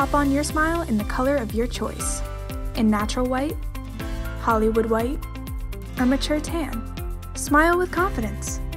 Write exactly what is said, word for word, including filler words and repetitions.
pop on your smile in the color of your choice. In natural white, Hollywood white, or mature tan. Smile with confidence.